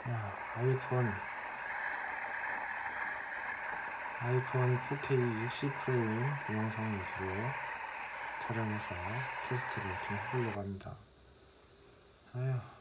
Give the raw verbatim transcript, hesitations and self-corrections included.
자, 아이폰 아이폰 포케이 육십 프레임 동영상 모드로 촬영해서 테스트를 좀 해보려고 합니다. 아휴.